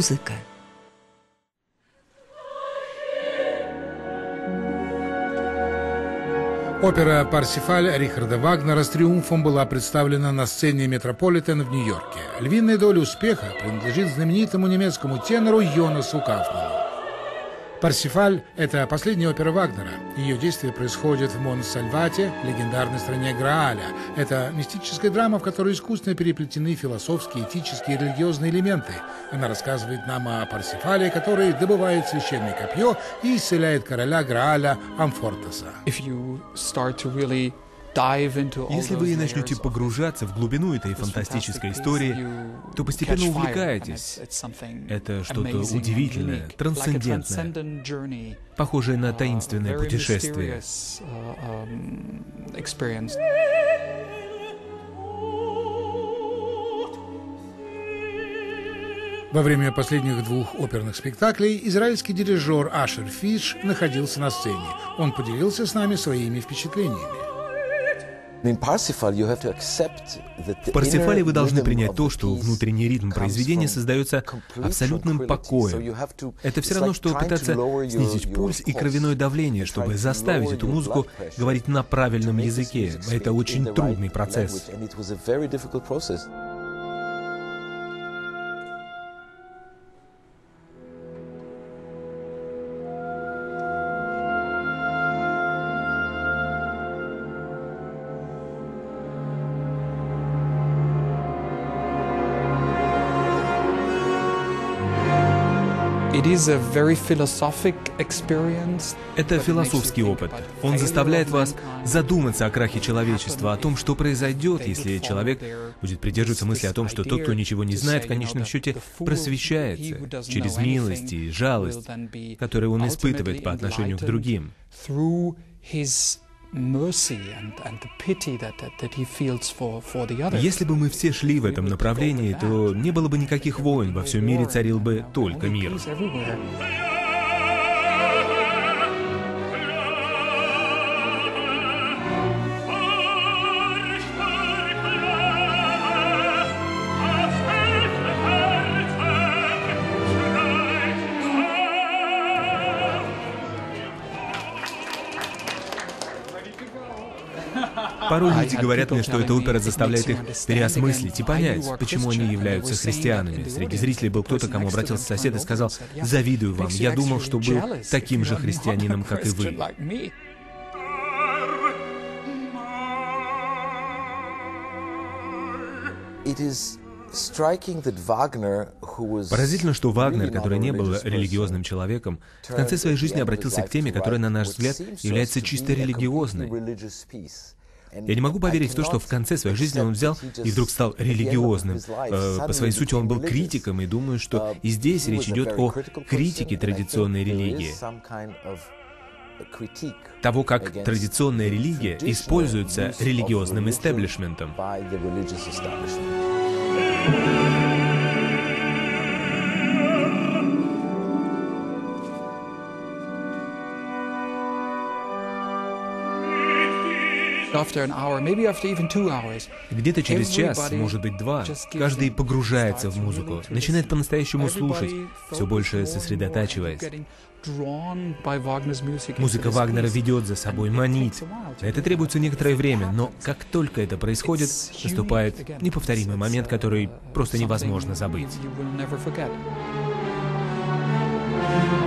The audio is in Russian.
музыка. Опера «Парсифаль» Рихарда Вагнера с триумфом была представлена на сцене Метрополитен в Нью-Йорке. Львиная доля успеха принадлежит знаменитому немецкому тенору Йонасу Кауфману. «Парсифаль» — это последняя опера Вагнера. Ее действие происходит в Монсальвате, легендарной стране Грааля. Это мистическая драма, в которой искусственно переплетены философские, этические и религиозные элементы. Она рассказывает нам о Парсифале, который добывает священное копье и исцеляет короля Грааля Амфортаса. Если вы начнете погружаться в глубину этой фантастической истории, то постепенно увлекаетесь. Это что-то удивительное, трансцендентное, похожее на таинственное путешествие. Во время последних двух оперных спектаклей израильский дирижер Ашер Фиш находился на сцене. Он поделился с нами своими впечатлениями. В Парсифале вы должны принять то, что внутренний ритм произведения создается абсолютным покоем. Это все равно, что пытаться снизить пульс и кровяное давление, чтобы заставить эту музыку говорить на правильном языке. Это очень трудный процесс. Это философский опыт. Он заставляет вас задуматься о крахе человечества, о том, что произойдет, если человек будет придерживаться мысли о том, что тот, кто ничего не знает, в конечном счете просвещается через милость и жалость, которую он испытывает по отношению к другим. Если бы мы все шли в этом направлении, то не было бы никаких войн, во всем мире царил бы только мир. Порой люди говорят мне, что эта опера заставляет их переосмыслить и понять, почему они являются христианами. Среди зрителей был кто-то, кому обратился сосед и сказал: «Завидую вам, я думал, что был таким же христианином, как и вы». Поразительно, что Вагнер, который не был религиозным человеком, в конце своей жизни обратился к теме, которая, на наш взгляд, является чисто религиозной. Я не могу поверить в то, что в конце своей жизни он взял и вдруг стал религиозным. По своей сути он был критиком, и думаю, что и здесь речь идет о критике традиционной религии. Того, как традиционная религия используется религиозным истеблишментом. Где-то через час, может быть, два, каждый погружается в музыку, начинает по-настоящему слушать, все больше сосредотачиваясь. Музыка Вагнера ведет за собой, манит. На это требуется некоторое время, но как только это происходит, наступает неповторимый момент, который просто невозможно забыть.